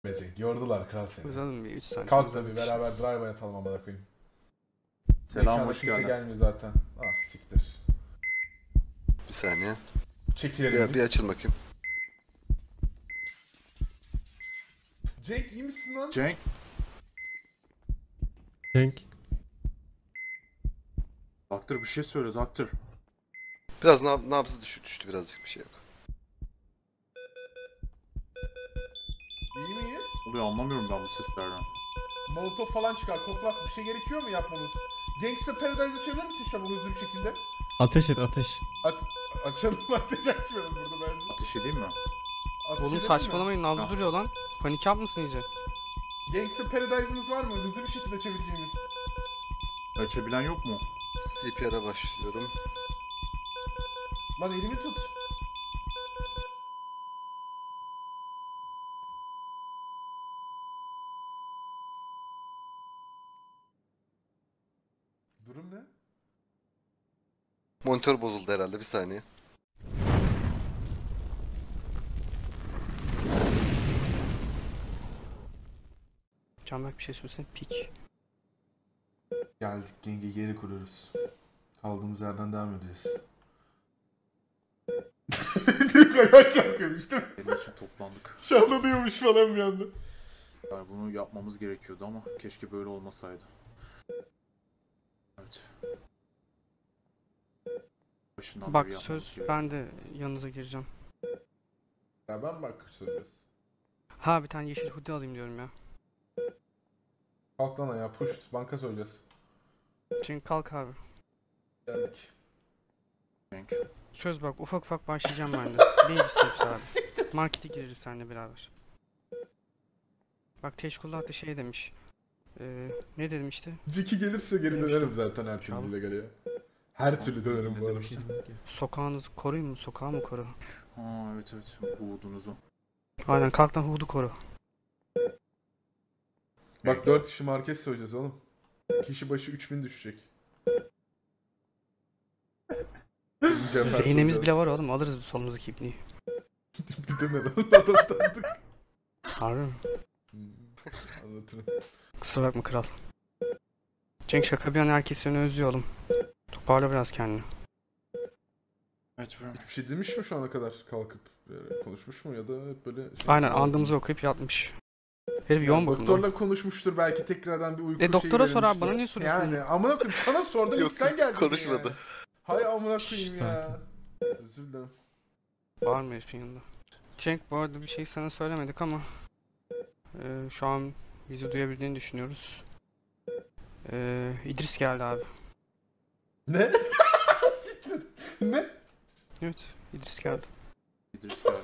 Becek. Yordular kral seni. Uzadın bir 3 santim. Kalk da bir beraber drive'a yatalım amına koyayım. Selam, Mekana hoş kimse geldin. gelmiyor zaten. Ah siktir. Bir saniye. Çekilelim Bir açıl bakayım. Cenk iyi misin lan? Cenk, Cenk. doktor bir şey söyle doktor. Biraz nabzı düştü birazcık, bir şey yok. İyi miyiz? Oluyor, anlamıyorum ben bu seslerden. Molotov falan çıkar. Koklat. Bir şey gerekiyor mu yapmamız? Gangsta Paradise açabilir misin şu an hızlı bir şekilde? Ateş et ateş. Açalım ateş açmayalım burada bence. Ateş edeyim mi? Ateş Oğlum edelim mi? saçmalamayın, nabzı Ha. duruyor lan. Panik yapmasın iyice. Gangsta Paradise'ımız var mı? Hızlı bir şekilde açabileceğimiz. Açabilen yok mu? CPR'a başlıyorum. Lan elimi tut. Durum ne? Monitör bozuldu herhalde, bir saniye. Canberk bir şey söylesene, piç. Geldik genge, geri kuruyoruz. Kaldığımız yerden devam edeceğiz. Ayağa kalkıyormuş değil mi? Benim için toplandık. Şahlanıyormuş falan bir anda. Yani bunu yapmamız gerekiyordu ama keşke böyle olmasaydı. Evet. Başından Bak beri yapmamız söz, gerekiyor. ben de yanınıza gireceğim. Ya ben bak söylüyoruz. Ha, bir tane yeşil hoodie alayım diyorum ya. Kalk lan ayağa, push, banka söyleyeceğiz. Çünkü kalk abi. Geldik. Cenk. Söz bak, ufak ufak başlayacağım ben de. Baby steps abi. Markete gireriz seninle beraber. Bak Teşkullah da şey demiş. Ne dedim işte? Ciki gelirse geri Demiştim. dönerim zaten her türlü illegale. Her türlü dönerim bu arada. Sokağınızı koruyun mu? Sokağı mı koru? Ha evet evet. Buğdunuzu. Aynen, kalk lan hudu koru. Bak 4 kişi market söyleyeceğiz oğlum. Kişi başı 3000 düşecek. Rehinemiz bile var oğlum, alırız bu solumuzdaki ibneyi. Bir demeden adam tanıdık. Harbi mi? Anlatırım. Kusura bakma kral. Cenk, şaka bir yana herkes seni özlüyor oğlum. Toparla biraz kendini. Evet bro. Hiçbir şey demiş mi şu ana kadar kalkıp konuşmuş mu ya da hep böyle Aynen, andımızı okuyup yatmış. Herif Ya yoğun bakımda. doktorla konuşmuştur belki tekrardan bir uyku şeyi doktora sor abi, verilmiştir. bana niye soruyorsun Yani onu? amına koyayım sana sordum Yok, ilk sen geldin konuşmadı. ya. Hay amına koyayım ya. Sakin. Özür dilerim. Var mı herifin yanında? Cenk, bu arada bir şey sana söylemedik ama şu an bizi duyabildiğini düşünüyoruz. İdris geldi abi. Ne? Siktir. Ne? Evet, İdris geldi. İdris geldi.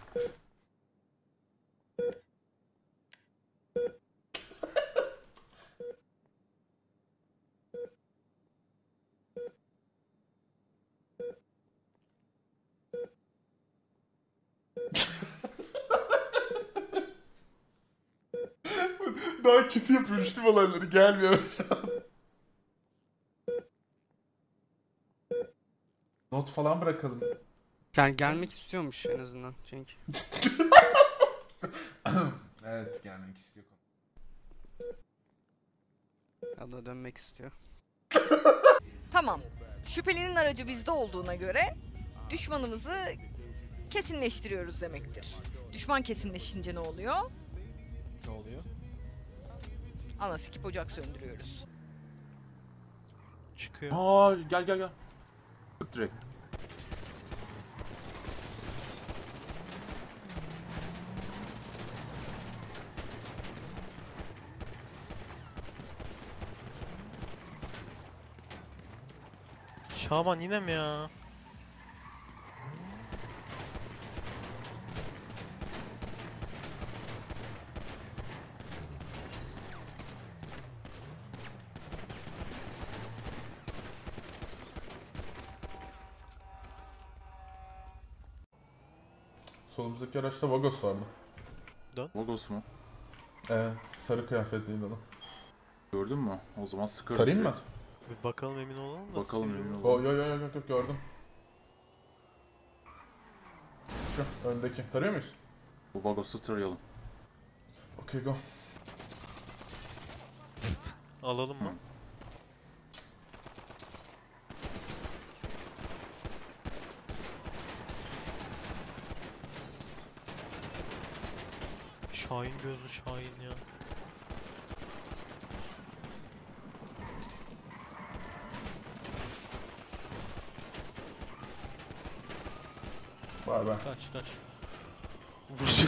Daha kötü yapıyormuş değil mi olayları? Gelmiyor şu an. Not falan bırakalım. Yani gelmek istiyormuş en azından Cenk. Evet gelmek istiyor. Ya da dönmek istiyor. Tamam. Şüphelinin aracı bizde olduğuna göre düşmanımızı kesinleştiriyoruz demektir. Düşman kesinleşince ne oluyor? Ne oluyor? Ana sikip ocak söndürüyoruz. Çıkıyor. Aa gel. Sık direkt. Şaman yine mi ya? Solumuzdaki araçta Vagos vardı. Logos mu? Sarı kıyafetliydi adam. Gördün mü? O zaman sıkarız Tarayayım mı? direkt. Bir bakalım, emin olalım da. Bakalım emin O olalım. yo gördüm. Şu öndeki. Tarıyor muyuz? Bu Vagos'u tarayalım. Okay, go. Alalım mı? Şahin gözlü Şahin ya. Vay be. Kaç. Vursun.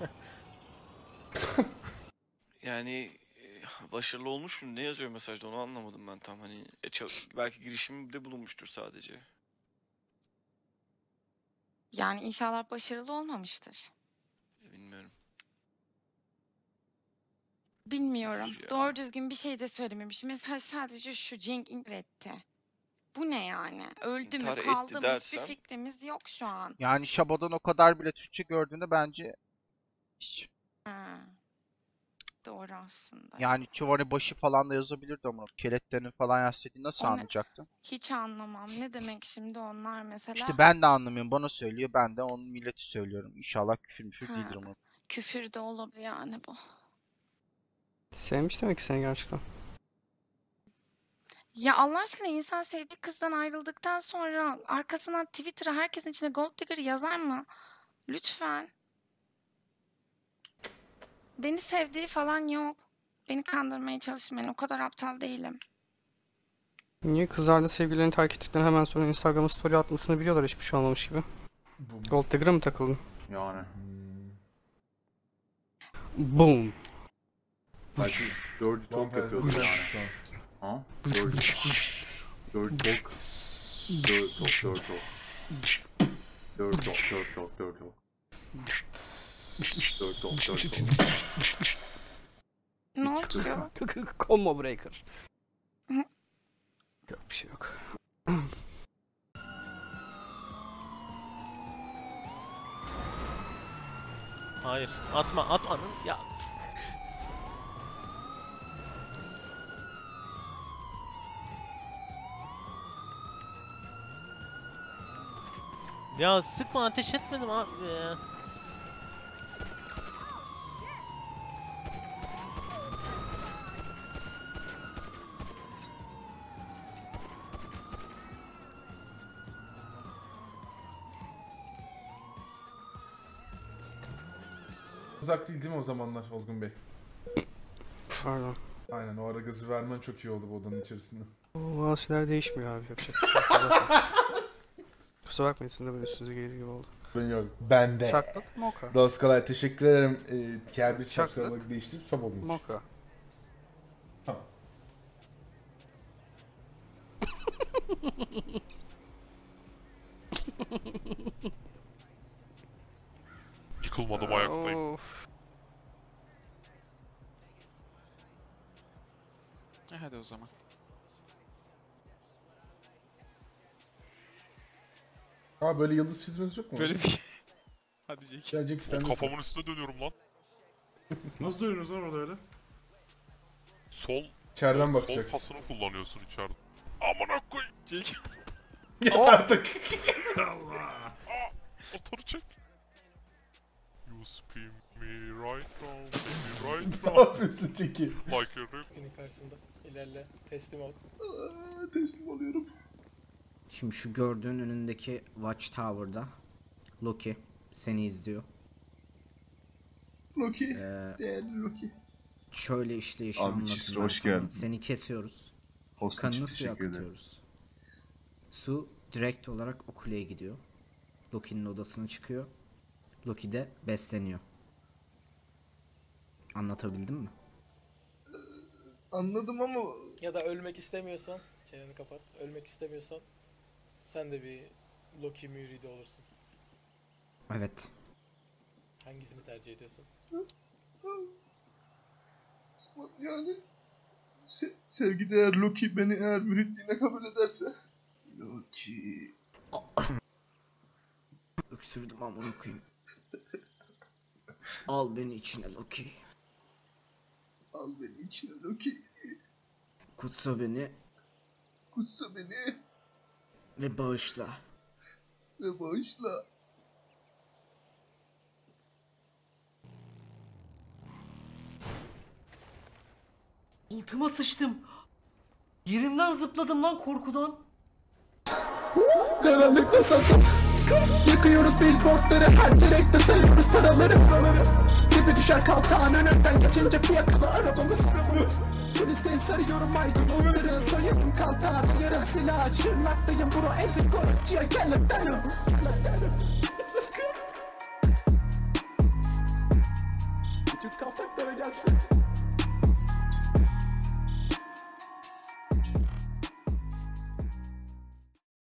Yani başarılı olmuş mu? Ne yazıyor mesajda onu anlamadım ben tam hani belki girişimde bulunmuştur sadece. Yani inşallah başarılı olmamıştır. Bilmiyorum. Bilmiyorum. Ya. Doğru düzgün bir şey de söylememiş. Mesela sadece şu Cenk intihar etti. Bu ne yani? Öldü mü İntihar etti kaldı mı hiçbir dersen- fikrimiz yok şu an. Yani Şabo'dan o kadar bile Türkçe gördüğünde bence Ha. Doğru aslında. yani Çivani başı falan da yazabilirdi ama keletlerini falan yazsaydı nasıl O ne? anlayacaktın? Hiç anlamam. Ne demek şimdi onlar mesela? İşte ben de anlamıyorum. Bana söylüyor. Ben de onun milleti söylüyorum. İnşallah küfür Ha. değildir umarım. Küfür de olabilir yani bu. Sevmiş demek ki seni gerçekten. Ya Allah aşkına insan sevdiği kızdan ayrıldıktan sonra arkasından Twitter'a herkesin içine Gold Digger yazar mı? Lütfen. Beni sevdiği falan yok. Beni kandırmaya çalışmayın. O kadar aptal değilim. Niye kızlarla sevgililerini terk ettikten hemen sonra Instagram'a story atmasını biliyorlar hiçbir şey olmamış gibi. Bu. Gold Digger'a mı takıldın? Yani. Boom. Belki dirty talk yapıyordur yani. Ha? Dirty talk. Dirty talk. Dirty talk. Dirty talk. Dirty talk. Dirty talk. Dirty talk. Dirty talk. Ne oluyor? Combo breaker. Yok bir şey yok. Hayır. Atma. At anın. Ya. Ya sıkma ateş etmedim abi ya. Uzak değil mi o zamanlar Olgun Bey? Pardon. Aynen o ara gazı vermen çok iyi oldu bu odanın içerisinde. O mouse'ler değişmiyor abi. Yapacak bir şey yok. Kusura bakma. Kusura bakmayın sizin de böyle üstünüze gelir gibi oldu. Ben yok. Ben de. Chocolate mocha. Doskalar teşekkür ederim. Diğer bir Chocolate. şapkalarını değiştirip sab olmuş. Mocha. Tamam. Yıkılmadım ayaktayım. Of. Hadi o zaman. Aa böyle yıldız çizmeniz yok mu? Böyle bir... Hadi Jake. Gelecek sen de. Kafamın üstüne dönüyorum lan. Nasıl dönüyorsunuz lan orada öyle? Sol İçeriden sol bakacaksın. pasını kullanıyorsun içeride. Amına koy. Jake. Ya artık. Motoru çek. You spin me right now, baby right Ne now. yapıyorsun Çeki? Like a rock. Senin karşısında. İlerle. Teslim ol. Teslim oluyorum. Şimdi şu gördüğün önündeki Watchtower'da Loki seni izliyor. Loki. Değerli Loki. Şöyle işleyişi Abi, anlatayım Çisro, ben hoş sana. geldin. Seni kesiyoruz. Host Kanını için suya teşekkür ederim. akıtıyoruz. Su direkt olarak o kuleye gidiyor. Loki'nin odasına çıkıyor. Loki de besleniyor. Anlatabildim mi? Anladım ama Ya da ölmek istemiyorsan, çeneni kapat. Ölmek istemiyorsan sen de bir Loki müridi olursun. Evet. Hangisini tercih ediyorsun? yani sevgideğer Loki beni eğer müritliğine kabul ederse. Loki. Öksürdüm amına koyayım. Al beni içine Loki. Al beni içine Loki. Kutsa beni Kutsa beni ve bağışla. ve bağışla. Altıma sıçtım. Yerimden zıpladım lan korkudan. Karanlıkta satız. Yıkıyoruz billboardları, her direkte sayıyoruz paraları. Gibi düşer kaltağın önünden geçince fiyakalı arabamız. Polisteyim, sarıyorum aydınlıkları, soyarım kaltağın. Yarım silah çırnaktayım, bro ezik korukçuya kelletlerim. Bütün kaltaklara gelsin.